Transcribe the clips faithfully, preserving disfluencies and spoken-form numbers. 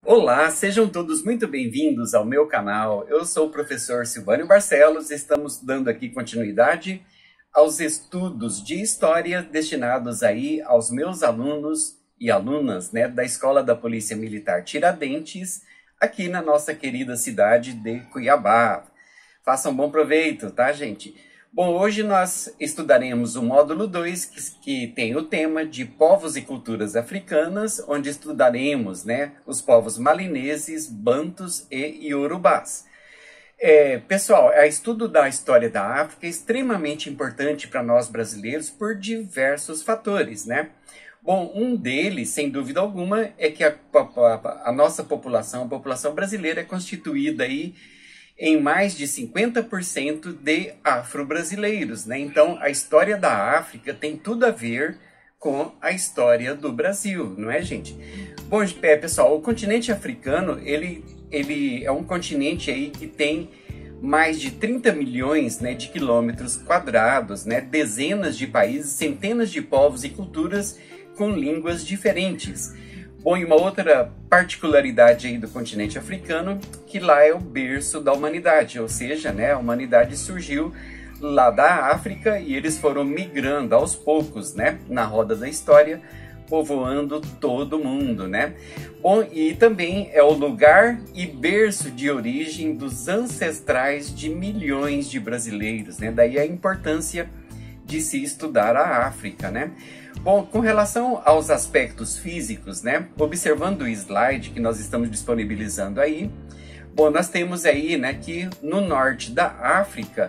Olá, sejam todos muito bem-vindos ao meu canal. Eu sou o professor Silvânio Barcelos e estamos dando aqui continuidade aos estudos de história destinados aí aos meus alunos e alunas, né, da Escola da Polícia Militar Tiradentes, aqui na nossa querida cidade de Cuiabá. Façam bom proveito, tá, gente? Bom, hoje nós estudaremos o módulo dois, que, que tem o tema de povos e culturas africanas, onde estudaremos, né, os povos malineses, bantus e iorubás. É, pessoal, o estudo da história da África é extremamente importante para nós brasileiros por diversos fatores, né? Bom, um deles, sem dúvida alguma, é que a, a, a nossa população, a população brasileira, é constituída aí em mais de cinquenta por cento de afro-brasileiros, né? Então, a história da África tem tudo a ver com a história do Brasil, não é, gente? Bom, é, pessoal, o continente africano, ele, ele é um continente aí que tem mais de trinta milhões, né, de quilômetros quadrados, né? Dezenas de países, centenas de povos e culturas com línguas diferentes. Bom, e uma outra particularidade aí do continente africano, que lá é o berço da humanidade, ou seja, né, a humanidade surgiu lá da África e eles foram migrando aos poucos, né, na roda da história, povoando todo mundo, né? Bom, e também é o lugar e berço de origem dos ancestrais de milhões de brasileiros, né? Daí a importância de se estudar a África, né? Bom, com relação aos aspectos físicos, né? Observando o slide que nós estamos disponibilizando aí, bom, nós temos aí, né, que no norte da África,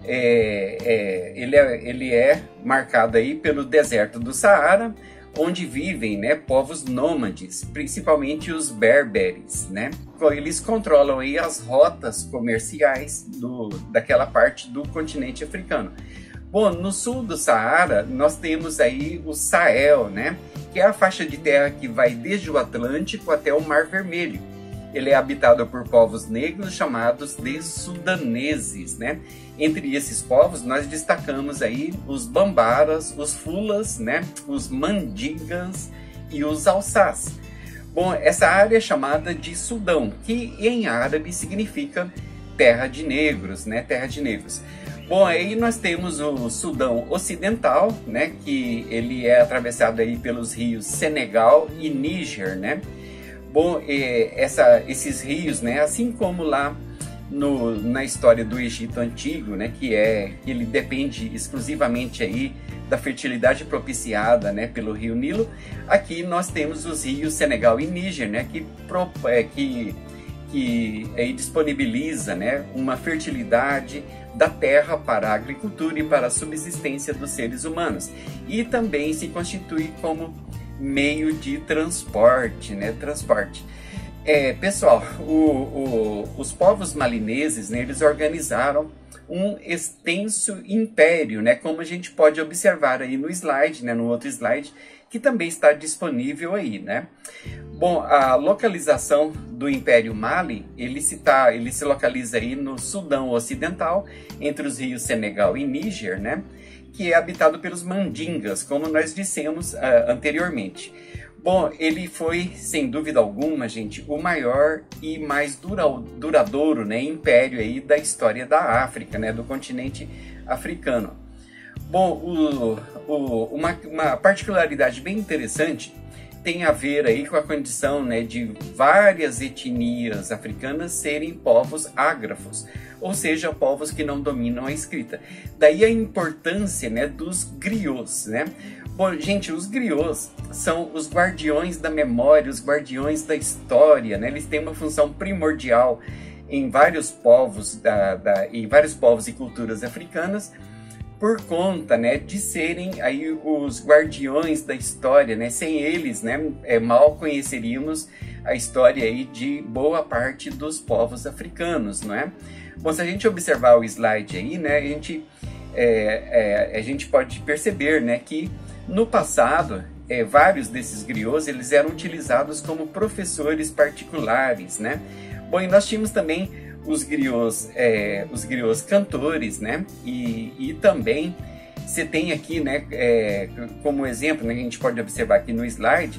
é, é, ele, é, ele é marcado aí pelo deserto do Saara, onde vivem, né, povos nômades, principalmente os berberes, né? Eles controlam aí as rotas comerciais do, daquela parte do continente africano. Bom, no sul do Saara, nós temos aí o Sahel, né? Que é a faixa de terra que vai desde o Atlântico até o Mar Vermelho. Ele é habitado por povos negros chamados de sudaneses, né? Entre esses povos, nós destacamos aí os bambaras, os fulas, né? Os mandingas e os alçás. Bom, essa área é chamada de Sudão, que em árabe significa terra de negros, né? Terra de negros. Bom, aí nós temos o Sudão Ocidental, né, que ele é atravessado aí pelos rios Senegal e Níger, né? Bom, essa, esses rios, né, assim como lá no, na história do Egito Antigo, né, que é que ele depende exclusivamente aí da fertilidade propiciada, né, pelo rio Nilo, aqui nós temos os rios Senegal e Níger, né, que, é, que, que aí disponibiliza, né, uma fertilidade da terra para a agricultura e para a subsistência dos seres humanos. E também se constitui como meio de transporte, né? Transporte. É, pessoal, o, o, os povos malineses, né, eles organizaram um extenso império, né? Como a gente pode observar aí no slide, né? No outro slide, que também está disponível aí, né? Bom, a localização do Império Mali, ele se, tá, ele se localiza aí no Sudão Ocidental, entre os rios Senegal e Níger, né? Que é habitado pelos mandingas, como nós dissemos uh, anteriormente. Bom, ele foi, sem dúvida alguma, gente, o maior e mais dura, duradouro, né, império aí da história da África, né, do continente africano. Bom, o, o, uma, uma particularidade bem interessante tem a ver aí com a condição, né, de várias etnias africanas serem povos ágrafos, ou seja, povos que não dominam a escrita. Daí a importância, né, dos griots, né? Bom, gente, os griots são os guardiões da memória, os guardiões da história, né? Eles têm uma função primordial em vários povos, da, da, em vários povos e culturas africanas, por conta, né, de serem aí os guardiões da história, né? Sem eles, né, é, mal conheceríamos a história aí de boa parte dos povos africanos, não é? Bom, se a gente observar o slide aí, né, a gente, é, é, a gente pode perceber, né, que no passado, é, vários desses griots, eles eram utilizados como professores particulares, né? Bom, e nós tínhamos também os griots, é, os griots cantores, né? E, e também você tem aqui, né, é, como exemplo, né, a gente pode observar aqui no slide,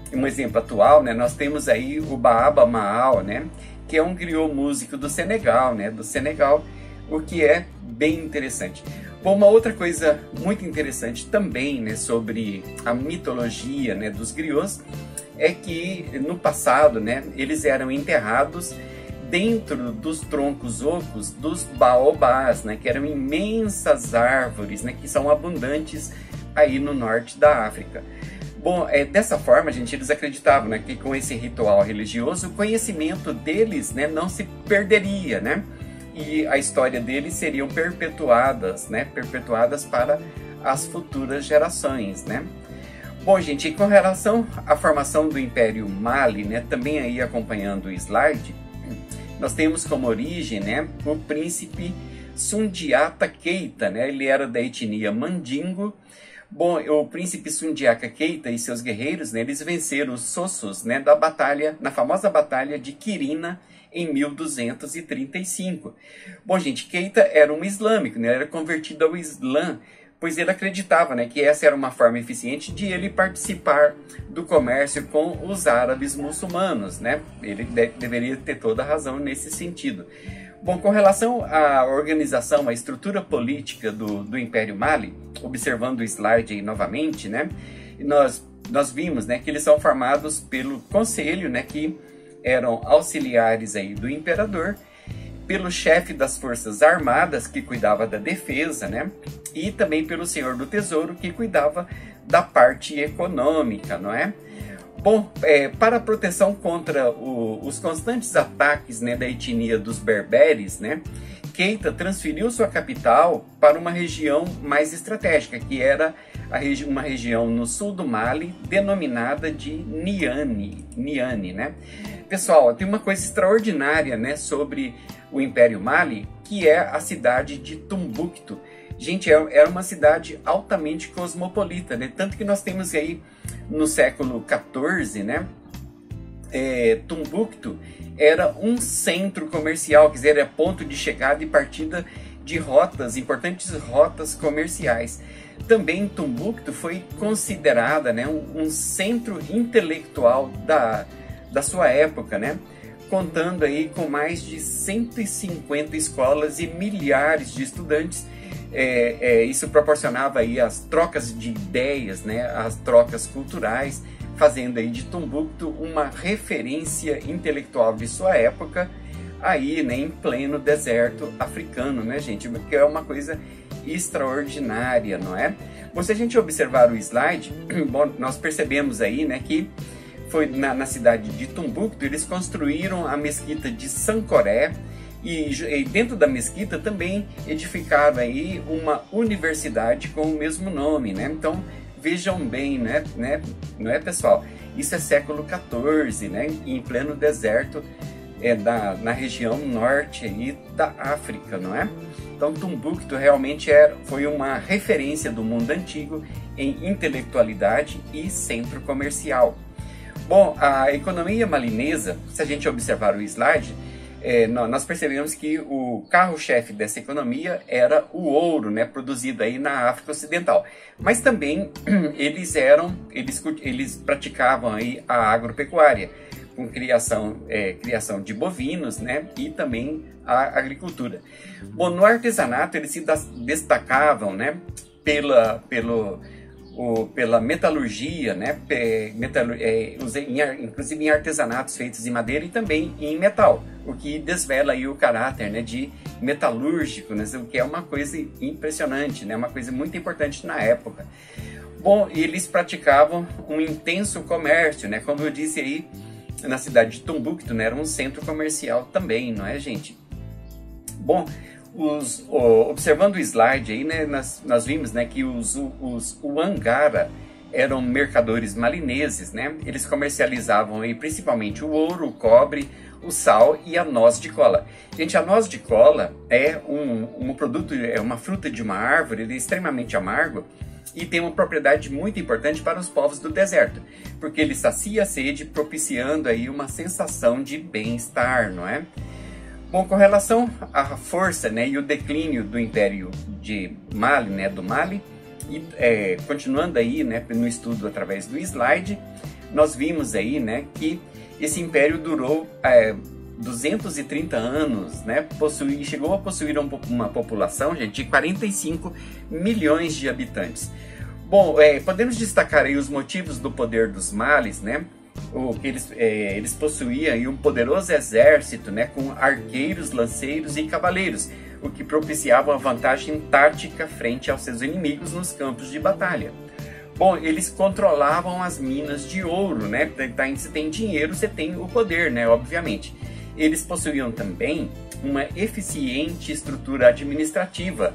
um exemplo atual, né, nós temos aí o Baaba Maal, né, que é um griot músico do Senegal, né, do Senegal, o que é bem interessante. Bom, uma outra coisa muito interessante também, né, sobre a mitologia, né, dos griots é que no passado, né, eles eram enterrados dentro dos troncos ocos dos baobás, né, que eram imensas árvores, né, que são abundantes aí no norte da África. Bom, é, dessa forma, gente, eles acreditavam, né, que com esse ritual religioso, o conhecimento deles, né, não se perderia, né, e a história deles seriam perpetuadas, né, perpetuadas para as futuras gerações, né. Bom, gente, e com relação à formação do Império Mali, né, também aí acompanhando o slide, nós temos como origem, né, o príncipe Sundiata Keita, né, ele era da etnia Mandingo. Bom, o príncipe Sundiata Keita e seus guerreiros, né, eles venceram os Sossos, né, da batalha, na famosa batalha de Quirina, em mil duzentos e trinta e cinco. Bom, gente, Keita era um islâmico, né, era convertido ao Islã, pois ele acreditava, né, que essa era uma forma eficiente de ele participar do comércio com os árabes muçulmanos, né? Ele de deveria ter toda a razão nesse sentido. Bom, com relação à organização, à estrutura política do, do Império Mali, observando o slide aí novamente, né, nós, nós vimos, né, que eles são formados pelo conselho, né, que eram auxiliares aí do imperador, pelo chefe das forças armadas, que cuidava da defesa, né, e também pelo senhor do tesouro, que cuidava da parte econômica, não é? Bom, é, para a proteção contra o, os constantes ataques, né, da etnia dos berberes, né, Keita transferiu sua capital para uma região mais estratégica, que era a regi uma região no sul do Mali, denominada de Niani, Niani, né? Pessoal, tem uma coisa extraordinária, né, sobre o Império Mali, que é a cidade de Tombuctu. Gente, era uma cidade altamente cosmopolita, né? Tanto que nós temos aí no século quatorze, né? É, Tombuctu era um centro comercial, quer dizer, era ponto de chegada e partida de rotas, importantes rotas comerciais. Também Tombuctu foi considerada, né, um, um centro intelectual da, da sua época, né? Contando aí com mais de cento e cinquenta escolas e milhares de estudantes. É, é, isso proporcionava aí as trocas de ideias, né, as trocas culturais, fazendo aí de Tombuctu uma referência intelectual de sua época, aí, né, em pleno deserto africano, né, gente, que é uma coisa extraordinária, não é? Bom, se a gente observar o slide, bom, nós percebemos aí, né, que foi na, na cidade de Tombuctu, eles construíram a mesquita de Sankoré, e, e dentro da mesquita também edificaram aí uma universidade com o mesmo nome, né? Então, vejam bem, né, né, não é, pessoal? Isso é século quatorze, né, em pleno deserto, é, da, na região norte aí da África, não é? Então, Tombuctu realmente é, foi uma referência do mundo antigo em intelectualidade e centro comercial. Bom, a economia malinesa, se a gente observar o slide, é, nós percebemos que o carro-chefe dessa economia era o ouro, né, produzido aí na África Ocidental. Mas também eles eram, eles, eles praticavam aí a agropecuária, com criação, é, criação de bovinos, né, e também a agricultura. Bom, no artesanato eles se destacavam, né, pela, pelo, o, pela metalurgia, né, metal, é, inclusive em artesanatos feitos em madeira e também em metal, o que desvela aí o caráter, né, de metalúrgico, né, o que é uma coisa impressionante, né, uma coisa muito importante na época. Bom, eles praticavam um intenso comércio, né, como eu disse aí, na cidade de Tombuctu, né, era um centro comercial também, não é, gente? Bom, os, oh, observando o slide aí, né, nós, nós vimos, né, que os, os Wangara eram mercadores malineses, né? Eles comercializavam aí principalmente o ouro, o cobre, o sal e a noz de cola. Gente, a noz de cola é um, um produto, é uma fruta de uma árvore, ele é extremamente amargo e tem uma propriedade muito importante para os povos do deserto, porque ele sacia a sede, propiciando aí uma sensação de bem-estar, não é? Bom, com relação à força, né, e o declínio do Império de Mali, né, do Mali, e é, continuando aí, né, no estudo através do slide, nós vimos aí, né, que esse império durou é, duzentos e trinta anos, né, possui, chegou a possuir uma população, gente, de quarenta e cinco milhões de habitantes. Bom, é, podemos destacar aí os motivos do poder dos males, né? O que eles, é, eles possuíam aí um poderoso exército, né, com arqueiros, lanceiros e cavaleiros, o que propiciava uma vantagem tática frente aos seus inimigos nos campos de batalha. Bom, eles controlavam as minas de ouro, né? Se tem dinheiro, você tem o poder, né? Obviamente. Eles possuíam também uma eficiente estrutura administrativa.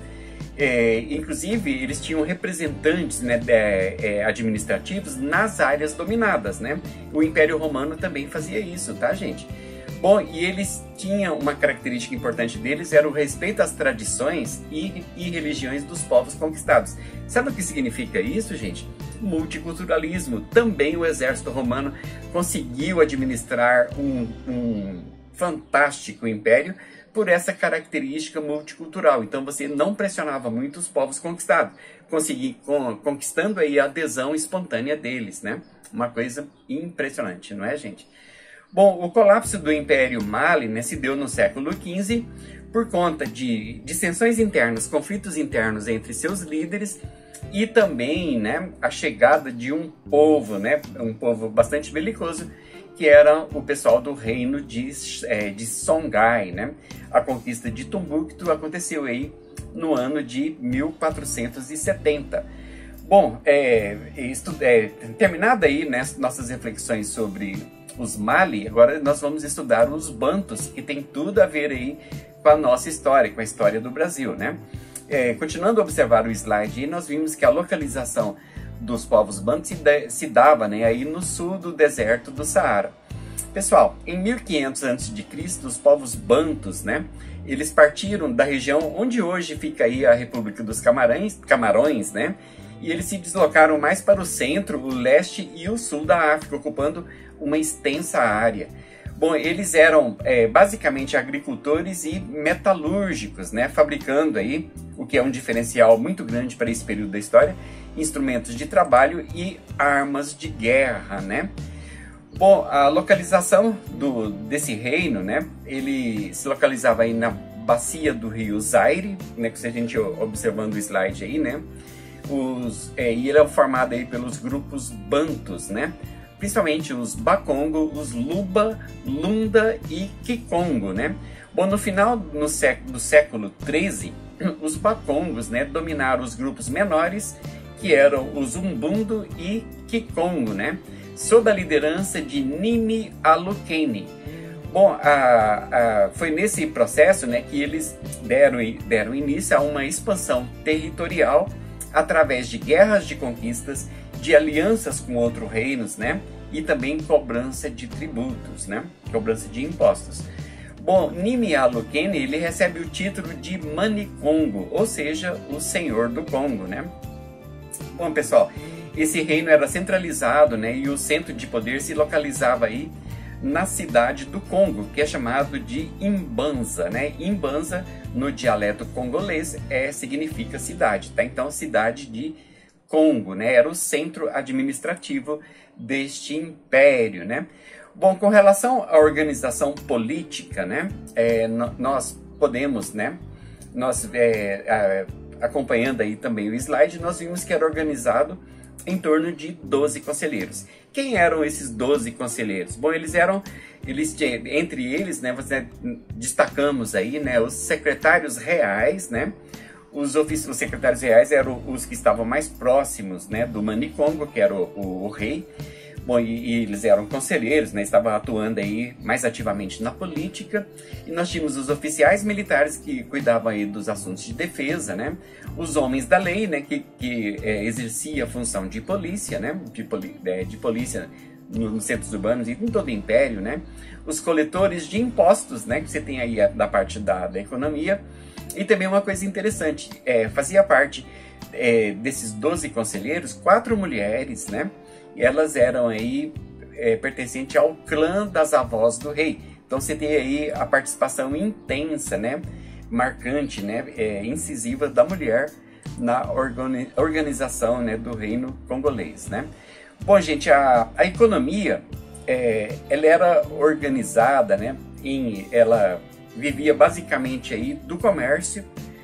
É, inclusive, eles tinham representantes, né, é, administrativos nas áreas dominadas, né? O Império Romano também fazia isso, tá, gente? Bom, e eles tinham uma característica importante deles, era o respeito às tradições e, e religiões dos povos conquistados. Sabe o que significa isso, gente? Multiculturalismo. Também o exército romano conseguiu administrar um, um fantástico império por essa característica multicultural. Então você não pressionava muito os povos conquistados, consegui, con, conquistando aí a adesão espontânea deles, né? Uma coisa impressionante, não é, gente? Bom, o colapso do Império Mali, né, se deu no século quinze por conta de dissensões internas, conflitos internos entre seus líderes e também, né, a chegada de um povo, né, um povo bastante belicoso, que era o pessoal do reino de, é, de Songhai, né? A conquista de Tombuctu aconteceu aí no ano de mil quatrocentos e setenta. Bom, é, estu, é, terminada aí, né, nossas reflexões sobre os Mali, agora nós vamos estudar os Bantus, que tem tudo a ver aí com a nossa história, com a história do Brasil, né? É, continuando a observar o slide, nós vimos que a localização dos povos Bantus se, se dava, né, aí no sul do deserto do Saara. Pessoal, em mil e quinhentos antes de Cristo, os povos Bantus, né, eles partiram da região onde hoje fica aí a República dos Camarões, Camarões, né, e eles se deslocaram mais para o centro, o leste e o sul da África, ocupando uma extensa área. Bom, eles eram é, basicamente agricultores e metalúrgicos, né, fabricando aí, o que é um diferencial muito grande para esse período da história, instrumentos de trabalho e armas de guerra, né? Bom, a localização do, desse reino, né, ele se localizava aí na bacia do rio Zaire, né, que se a gente observando o slide aí, né, os, é, e ele é formado aí pelos grupos Bantus, né, principalmente os Bakongo, os Luba, Lunda e Kikongo, né. Bom, no final no século, do século treze, os Bakongos, né, dominaram os grupos menores, que eram os Umbundo e Kikongo, né, sob a liderança de Nimi Alukene. Bom, a, a, foi nesse processo, né, que eles deram, deram início a uma expansão territorial através de guerras de conquistas, de alianças com outros reinos, né, e também cobrança de tributos, né, cobrança de impostos. Bom, Nimi Alukene, ele recebe o título de Manicongo, ou seja, o Senhor do Congo, né. Bom, pessoal, esse reino era centralizado, né, e o centro de poder se localizava aí na cidade do Congo, que é chamado de Imbanza, né? Imbanza, no dialeto congolês, é, significa cidade, tá? Então, cidade de Congo, né? Era o centro administrativo deste império, né? Bom, com relação à organização política, né? É, nós podemos, né? Nós, é, acompanhando aí também o slide, nós vimos que era organizado em torno de doze conselheiros. Quem eram esses doze conselheiros? Bom, eles eram, eles, entre eles, né, você, destacamos aí, né, os secretários reais, né, os, ofici os secretários reais eram os que estavam mais próximos, né, do Manicongo, que era o, o, o rei. Bom, e, e eles eram conselheiros, né, estavam atuando aí mais ativamente na política, e nós tínhamos os oficiais militares que cuidavam aí dos assuntos de defesa, né, os homens da lei, né, que, que é, exercia a função de polícia, né, de, poli é, de polícia nos, nos centros urbanos e em todo o império, né, os coletores de impostos, né, que você tem aí a, da parte da, da economia, e também uma coisa interessante, é, fazia parte é, desses doze conselheiros, quatro mulheres, né, e elas eram aí é, pertencentes ao clã das avós do rei. Então você tem aí a participação intensa, né, marcante, né, é, incisiva da mulher na organi organização, né, do reino congolês, né. Bom, gente, a, a economia, é, ela era organizada, né? Em, ela vivia basicamente aí do comércio,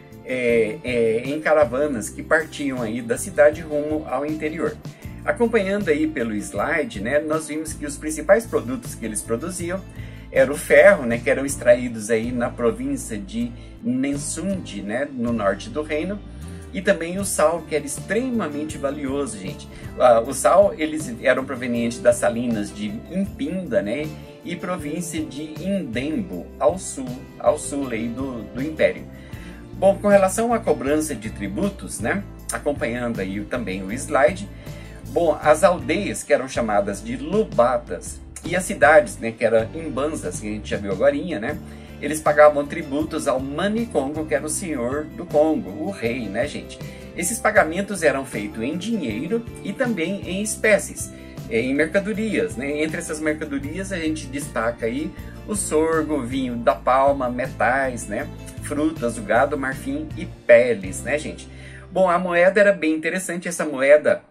é, é, em caravanas que partiam aí da cidade rumo ao interior. Acompanhando aí pelo slide, né, nós vimos que os principais produtos que eles produziam era o ferro, né, que eram extraídos aí na província de Nensund, né, no norte do reino, e também o sal, que era extremamente valioso, gente. Uh, o sal, eles eram provenientes das salinas de Impinda, né, e província de Indembo, ao sul, ao sul aí do, do império. Bom, com relação à cobrança de tributos, né, acompanhando aí também o slide, bom, as aldeias, que eram chamadas de lubatas, e as cidades, né, que eram imbanzas, que a gente já viu agora, né, eles pagavam tributos ao Manicongo, que era o senhor do Congo, o rei, né, gente? Esses pagamentos eram feitos em dinheiro e também em espécies, em mercadorias, né? Entre essas mercadorias a gente destaca aí o sorgo, o vinho da palma, metais, né, frutas, o gado, marfim e peles, né, gente? Bom, a moeda era bem interessante, essa moeda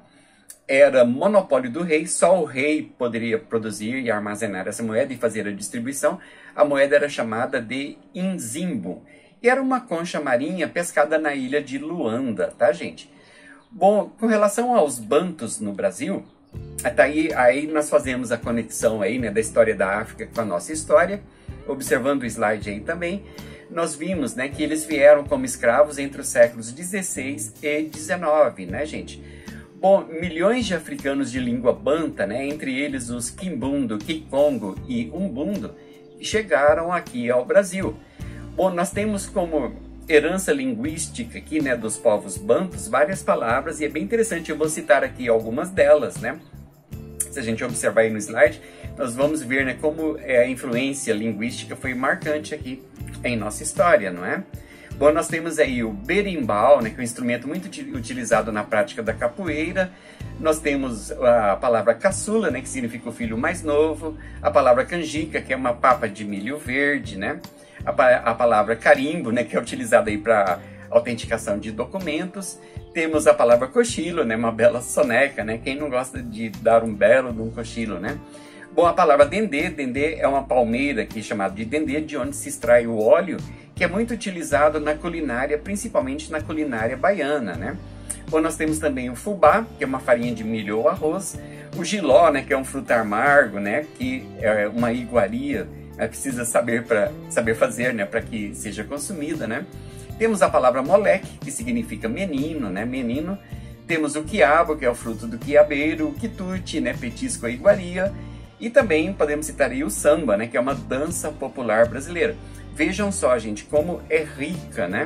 era monopólio do rei, só o rei poderia produzir e armazenar essa moeda e fazer a distribuição. A moeda era chamada de Inzimbo e era uma concha marinha pescada na ilha de Luanda, tá, gente? Bom, com relação aos bantus no Brasil, até aí, aí nós fazemos a conexão aí, né, da história da África com a nossa história, observando o slide aí também. Nós vimos, né, que eles vieram como escravos entre os séculos dezesseis e dezenove, né, gente? Bom, milhões de africanos de língua banta, né, entre eles os Kimbundo, Kikongo e Umbundo, chegaram aqui ao Brasil. Bom, nós temos como herança linguística aqui, né, dos povos bantus, várias palavras, e é bem interessante, eu vou citar aqui algumas delas, né? Se a gente observar aí no slide, nós vamos ver, né, como a influência linguística foi marcante aqui em nossa história, não é? Bom, nós temos aí o berimbau, né, que é um instrumento muito utilizado na prática da capoeira. Nós temos a palavra caçula, né, que significa o filho mais novo. A palavra canjica, que é uma papa de milho verde, né? A, a palavra carimbo, né, que é utilizada aí para autenticação de documentos. Temos a palavra cochilo, né, uma bela soneca, né? Quem não gosta de dar um belo de um cochilo, né? Bom, a palavra dendê, dendê é uma palmeira aqui chamada de dendê, de onde se extrai o óleo, que é muito utilizado na culinária, principalmente na culinária baiana, né? Bom, nós temos também o fubá, que é uma farinha de milho ou arroz, o jiló, né, que é um fruto amargo, né, que é uma iguaria, né, precisa saber para saber fazer, né, para que seja consumida, né? Temos a palavra moleque, que significa menino, né, menino. Temos o quiabo, que é o fruto do quiabeiro, o quitute, né, petisco ou iguaria. E também podemos citar aí o samba, né, que é uma dança popular brasileira. Vejam só, gente, como é rica, né,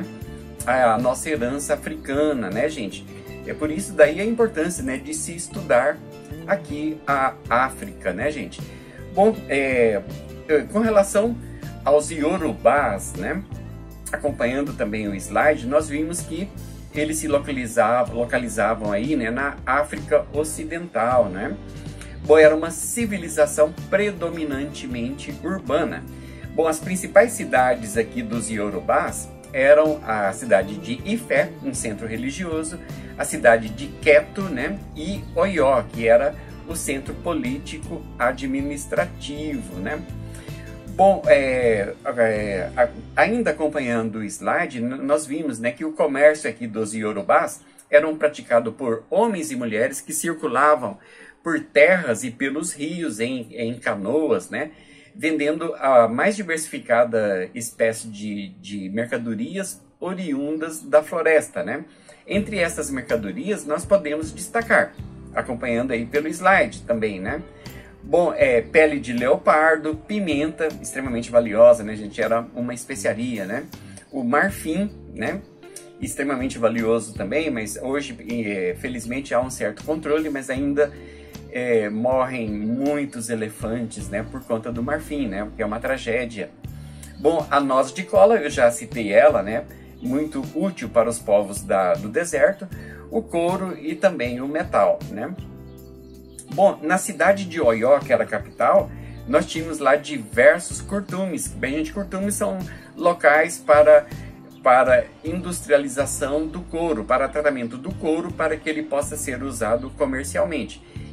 a nossa herança africana, né, gente? É por isso daí a importância, né, de se estudar aqui a África, né, gente? Bom, é, com relação aos iorubás, né, acompanhando também o slide, nós vimos que eles se localizavam, localizavam aí, né, na África Ocidental, né? Bom, era uma civilização predominantemente urbana. Bom, as principais cidades aqui dos iorubás eram a cidade de Ifé, um centro religioso, a cidade de Queto, né, e Oió, que era o centro político administrativo, né? Bom, é, é, ainda acompanhando o slide, nós vimos, né, que o comércio aqui dos iorubás eram praticado por homens e mulheres que circulavam por terras e pelos rios em, em canoas, né, vendendo a mais diversificada espécie de, de mercadorias oriundas da floresta, né? Entre essas mercadorias nós podemos destacar, acompanhando aí pelo slide também, né? Bom, é, pele de leopardo, pimenta, extremamente valiosa, né, gente? Era uma especiaria, né? O marfim, né? Extremamente valioso também, mas hoje, é, felizmente, há um certo controle, mas ainda é, morrem muitos elefantes, né, por conta do marfim, né? Que é uma tragédia. Bom, a noz de cola, eu já citei ela, né? Muito útil para os povos da, do deserto. O couro e também o metal, né? Bom, na cidade de Oió, que era a capital, nós tínhamos lá diversos curtumes. Bem, gente, curtumes são locais para, para industrialização do couro, para tratamento do couro, para que ele possa ser usado comercialmente.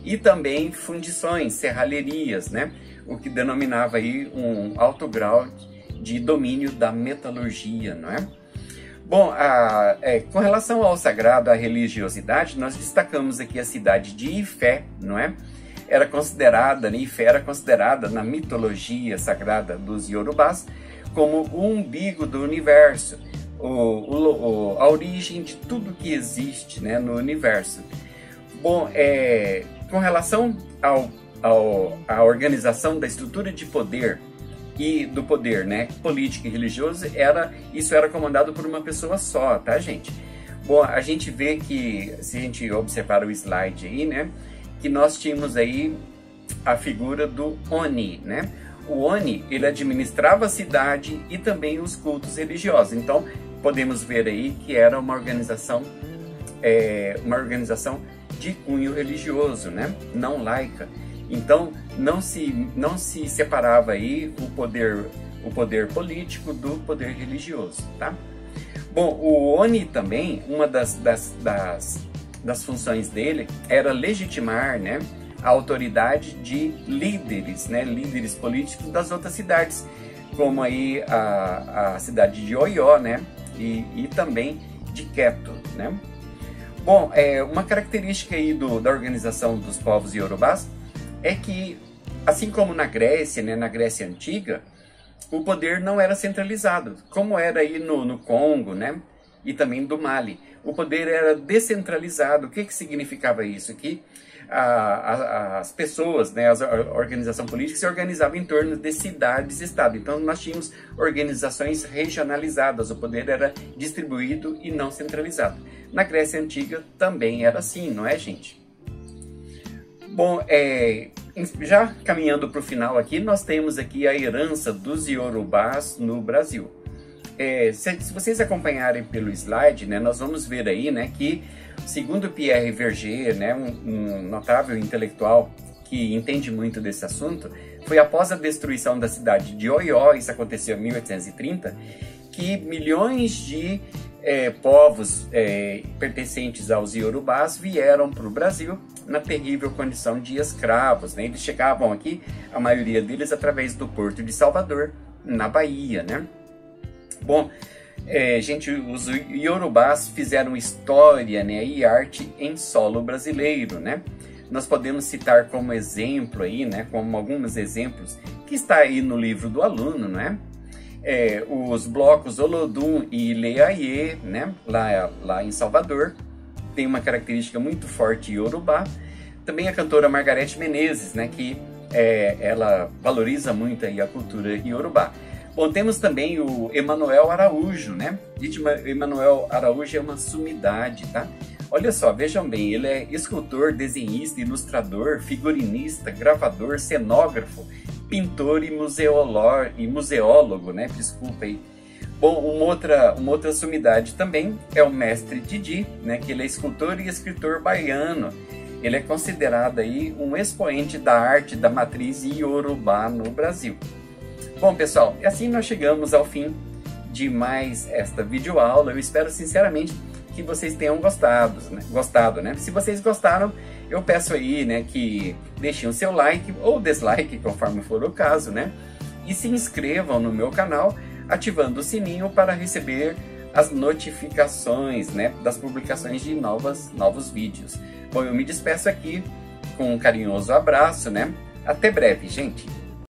e também fundições, serralherias, né? O que denominava aí um alto grau de domínio da metalurgia, não é? Bom, a, é, com relação ao sagrado, à religiosidade, nós destacamos aqui a cidade de Ifé, não é? Era considerada, né, Ifé era considerada na mitologia sagrada dos Yorubás como o umbigo do universo, o, o, a origem de tudo que existe, né, no universo. Bom, é, com relação ao, ao, à organização da estrutura de poder e do poder, né, político e religioso, era, isso era comandado por uma pessoa só, tá, gente? Bom, a gente vê que, se a gente observar o slide aí, né, que nós tínhamos aí a figura do Oni, né? O Oni, ele administrava a cidade e também os cultos religiosos. Então, podemos ver aí que era uma organização, é, uma organização de cunho religioso, né? Não laica. Então, não se, não se separava aí o poder, o poder político do poder religioso, tá? Bom, o Oni também, uma das, das, das, das funções dele era legitimar, né, a autoridade de líderes, né, líderes políticos das outras cidades, como aí a, a cidade de Oió, né, e, e também de Queto, né. Bom, é, uma característica aí do, da organização dos povos iorubás é que, assim como na Grécia, né, na Grécia Antiga, o poder não era centralizado, como era aí no, no Congo, né, e também do Mali. O poder era descentralizado. O que, que significava isso? Que a, a, as pessoas, né, a organização política se organizava em torno de cidades-estado. Então, nós tínhamos organizações regionalizadas. O poder era distribuído e não centralizado. Na Grécia Antiga também era assim, não é, gente? Bom, é, já caminhando para o final aqui, nós temos aqui a herança dos Yorubás no Brasil. É, se, se vocês acompanharem pelo slide, né, nós vamos ver aí, né, que, segundo Pierre Verger, né, um, um notável intelectual que entende muito desse assunto, foi após a destruição da cidade de Oió, isso aconteceu em mil oitocentos e trinta, que milhões de é, povos é, pertencentes aos Yorubás vieram para o Brasil na terrível condição de escravos, né? Eles chegavam aqui, a maioria deles, através do Porto de Salvador, na Bahia, né? Bom, é, gente, os Yorubás fizeram história, né, e arte em solo brasileiro, né? Nós podemos citar como exemplo aí, né, como alguns exemplos, que está aí no livro do aluno, né? É, os blocos Olodum e Ileaie, né, lá, lá em Salvador, tem uma característica muito forte iorubá. Também a cantora Margareth Menezes, né, que é, ela valoriza muito aí a cultura iorubá. Bom, temos também o Emanuel Araújo, né? Emanuel Araújo é uma sumidade, tá? Olha só, vejam bem, ele é escultor, desenhista, ilustrador, figurinista, gravador, cenógrafo, pintor e, museolor, e museólogo, né? Desculpa aí. Bom, uma outra, uma outra sumidade também é o mestre Didi, né? Que ele é escultor e escritor baiano. Ele é considerado aí um expoente da arte da matriz iorubá no Brasil. Bom, pessoal, assim nós chegamos ao fim de mais esta videoaula. Eu espero sinceramente que vocês tenham gostado, né? gostado, né? Se vocês gostaram, eu peço aí, né, que deixem o seu like ou dislike, conforme for o caso, né? E se inscrevam no meu canal, ativando o sininho para receber as notificações, né, das publicações de novas, novos vídeos. Bom, eu me despeço aqui com um carinhoso abraço, né? Até breve, gente!